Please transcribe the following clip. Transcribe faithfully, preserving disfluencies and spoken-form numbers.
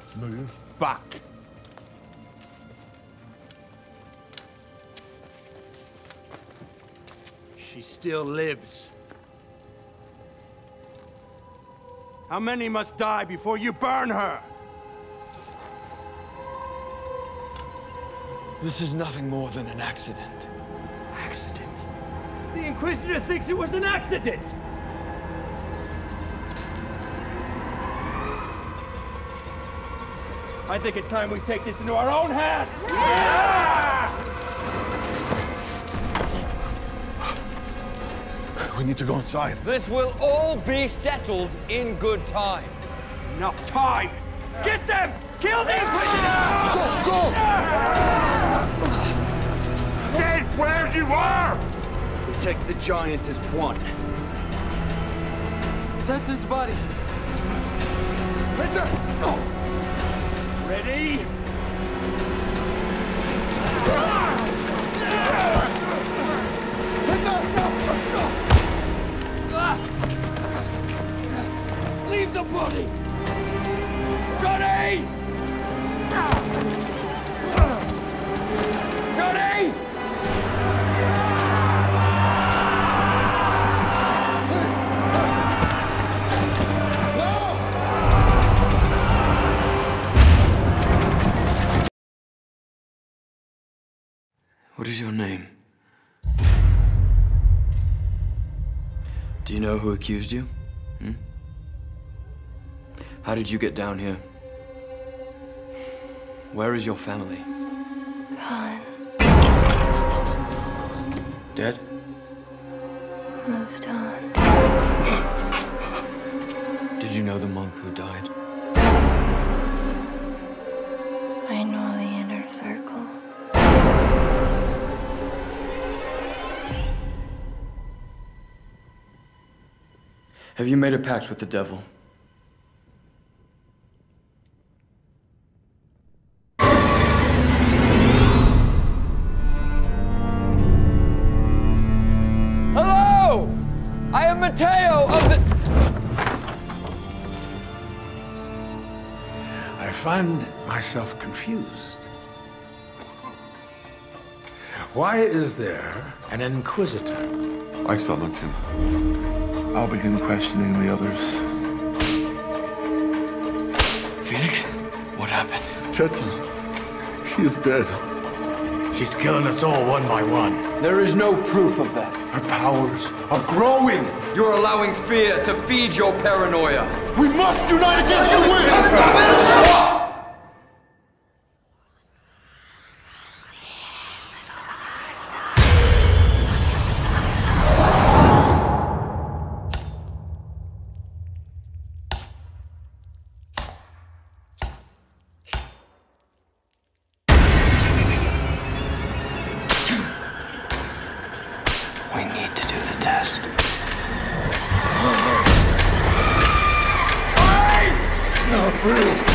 Move back. She still lives. How many must die before you burn her? This is nothing more than an accident. Accident? The Inquisitor thinks it was an accident! I think it's time we take this into our own hands! Yeah! We need to go inside. This will all be settled in good time. Enough time! Get them! Kill the Inquisitor! Go, go! Stay where you are! Protect the giant as one. Tetten's body. Peter! Oh. Ready? Leave the body! Johnny! Johnny! What is your name? Do you know who accused you? Hmm? How did you get down here? Where is your family? Gone. Dead? Moved on. Did you know the monk who died? I know the inner circle. Have you made a pact with the devil? Hello! I am Matteo of the... I find myself confused. Why is there an Inquisitor? I summoned him. I'll begin questioning the others. Felix? What happened? Tetten, she is dead. She's killing us all one by one. There is no proof of that. Her powers are growing. You're allowing fear to feed your paranoia. We must unite against the wind! Stop! We need to do the test. It's not real.